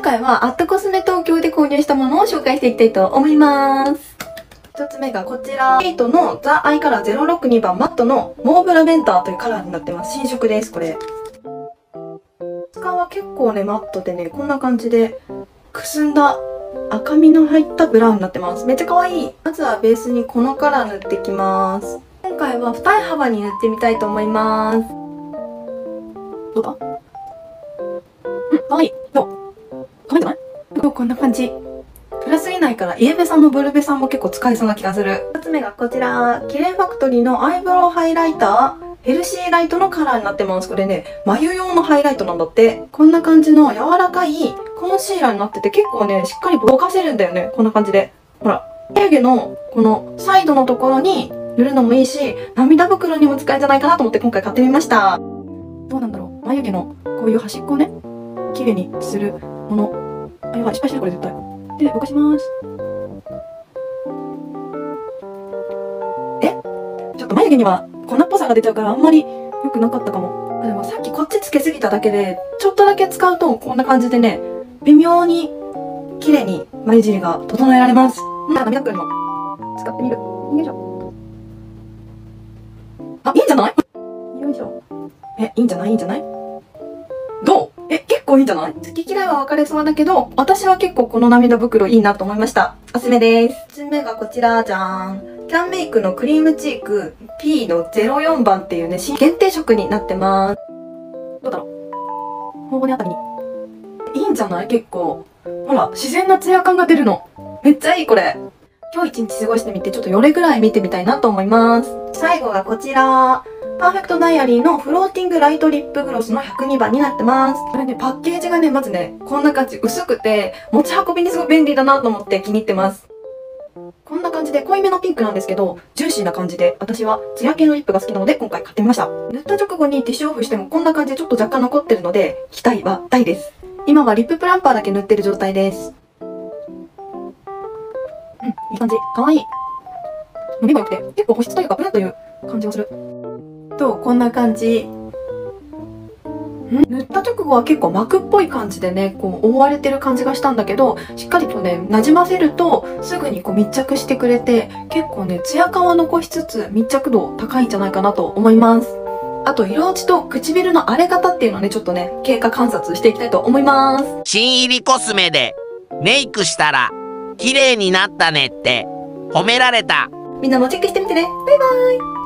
回はアットコスメ東京で購入したものを紹介していきたいと思います。一つ目がこちら、ケイトのザ・アイカラー062番マットのモーブラベンターというカラーになってます。新色です、これ。質感は結構ね、マットでね、こんな感じで、くすんだ赤みの入ったブラウンになってます。めっちゃ可愛い。まずはベースにこのカラー塗っていきます。今回は二重幅に塗ってみたいと思います。どうだ？可愛い。どう？可愛いんじゃない？どう？こんな感じ。暗すぎないから、イエベさんもブルベさんも結構使えそうな気がする。二つ目がこちら、キレイファクトリーのアイブロウハイライター、ヘルシーライトのカラーになってます。これね、眉用のハイライトなんだって。こんな感じの柔らかいコンシーラーになってて、結構ね、しっかりぼかせるんだよね。こんな感じで。ほら、眉毛のこのサイドのところに塗るのもいいし、涙袋にも使えるんじゃないかなと思って今回買ってみました。どうなんだろう。眉毛のこういう端っこをね、綺麗にするもの。あ、やばい、失敗してるこれ絶対。で、ぼかします。ちょっと眉毛には粉っぽさが出ちゃうからあんまり良くなかったかも。でもさっきこっちつけすぎただけで、ちょっとだけ使うとこんな感じでね、微妙に綺麗に眉尻が整えられます。涙袋にも使ってみる。よいしょ。あ、いいんじゃない？よいしょ。いいんじゃない？いいんじゃない？どう？結構いいんじゃない？好き嫌いは分かれそうだけど、私は結構この涙袋いいなと思いました。おすすめです。1つ目がこちらじゃーん。キャンメイクのクリームチーク P の04番っていうね、限定色になってます。どうだろう？頬骨あたりに。いいんじゃない？結構。ほら、自然なツヤ感が出るの。めっちゃいいこれ。今日一日過ごしてみて、ちょっとよれぐらい見てみたいなと思います。最後がこちら。パーフェクトダイアリーのフローティングライトリップグロスの102番になってます。これね、パッケージがね、まずね、こんな感じ。薄くて、持ち運びにすごい便利だなと思って気に入ってます。こんな感じで濃いめのピンクなんですけど、ジューシーな感じで、私はツヤ系のリップが好きなので今回買ってみました。塗った直後にティッシュオフしてもこんな感じでちょっと若干残ってるので、期待は大です。今はリッププランパーだけ塗ってる状態です。いい感じ。かわいい。伸びが良くて、結構保湿というかプルンという感じがする。こんな感じ。塗った直後は結構膜っぽい感じでね、こう覆われてる感じがしたんだけど、しっかりとね、馴染ませるとすぐにこう密着してくれて、結構ね、ツヤ感は残しつつ密着度高いんじゃないかなと思います。あと色落ちと唇の荒れ方っていうのをね、ちょっとね、経過観察していきたいと思います。 新入りコスメでメイクしたら綺麗になったねって褒められた。 みんなもチェックしてみてね。バイバーイ。